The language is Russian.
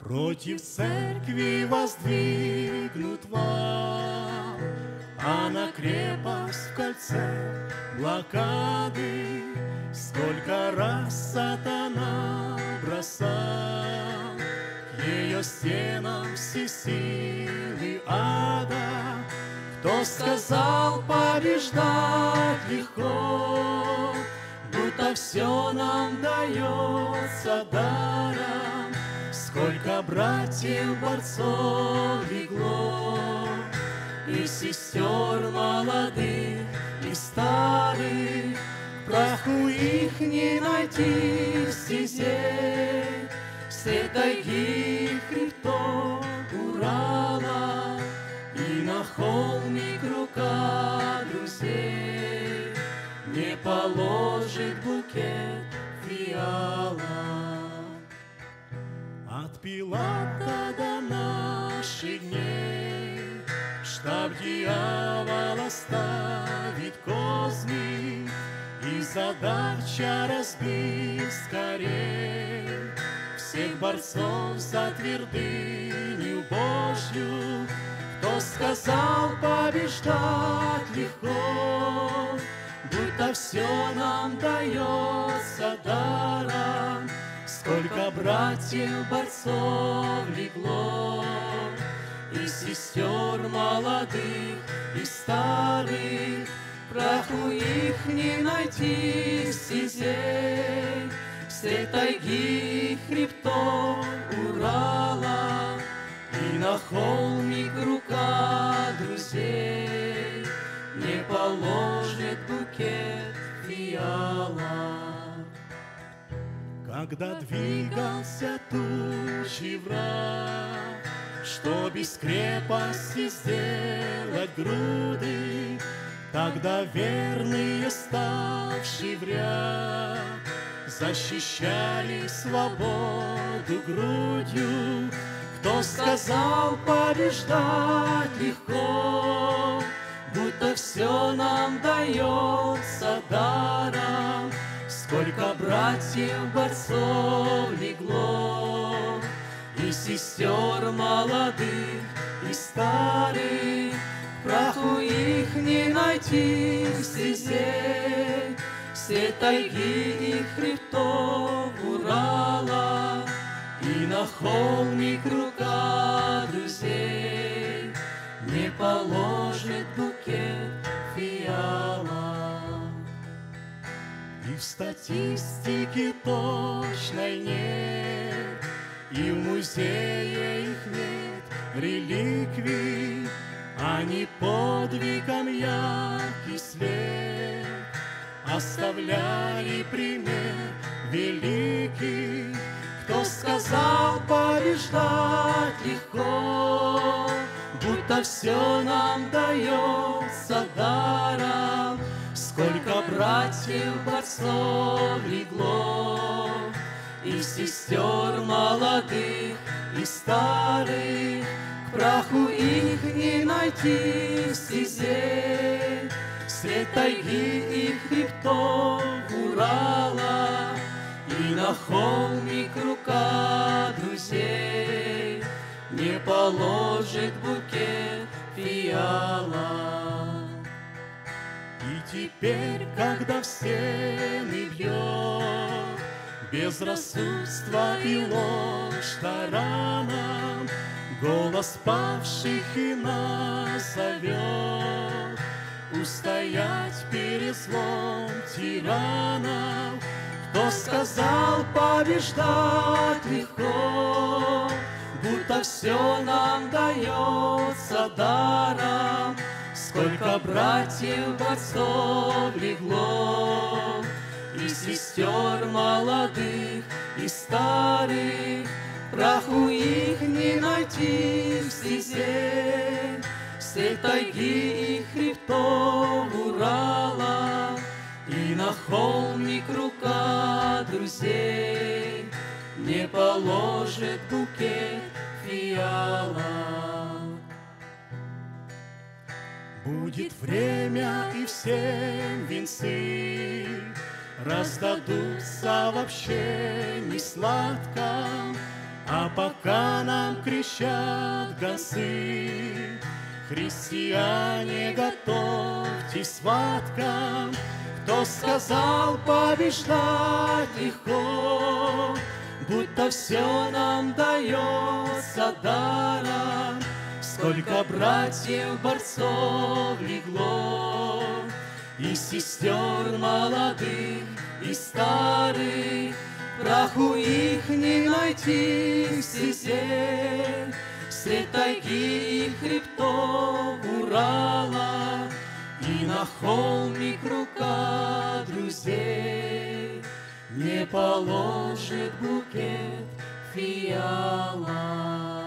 Против церкви воздвигнут вал, а на крепость в кольце блокады. Сколько раз сатана бросал к ее стенам все силы ада. Кто сказал побеждать легко, будто все нам дается даром. Сколько братьев, борцов легло, и сестер молодых и старых, праху их не найти в стезе. Все тайги хребтов Урала и на холмик рука друзей не положит букет фиала. От Пилата до наших дней штаб дьявола ставит козни, и задача разбить скорей всех борцов за твердыню Божью. Кто сказал побеждать легко, будто все нам дается даром. Сколько братьев, борцов легло, и сестер молодых и старых, праху их не найти в стезе. Все тайги хребтов Урала и на холмик рука друзей не положит букет фиала. Когда двигался тучи враг, что без крепости сделать груды, тогда верные, ставшие в ряд, защищали свободу грудью. Кто сказал побеждать легко, будто все нам дается даром. Сколько братьев, борцов легло, и сестер молодых и старых, праху их не найти в стезе. Все тайги и хребтов Урала и на холмик рука друзей не положит букет фиала. И в статистике точной нет, и в музее их нет реликвий, они подвигом яркий след оставляли пример великий. Кто сказал побеждать легко, будто все нам дается даром. Сколько братьев, борцов легло, и сестер молодых и старых, к праху их не найти в стезе. Все тайги и хребтов Урала и на холмик рука друзей не положит букет фиала. И теперь, когда в стены бьет безрассудство и ложь тараном, голос павших и нас зовет устоять перед злом тираном. Кто сказал побеждать легко, будто все нам дается даром. Сколько братьев, борцов легло, и сестер молодых и старых, праху их не найти в стезе. Все тайги и хребтов Урала и на холмик рука друзей не положит букет фиала. Будет время, и всем венцы раздадутся вообще не сладко, А пока нам кричат гонцы: христиане, готовьтесь к схваткам. Кто сказал побеждать легко, будто все нам дается даром? Сколько братьев, борцов легло, и сестер молодых и старых, праху их не найти в стезе. Средь тайги и хребтов Урала и на холмик рука друзей не положит букет фиала.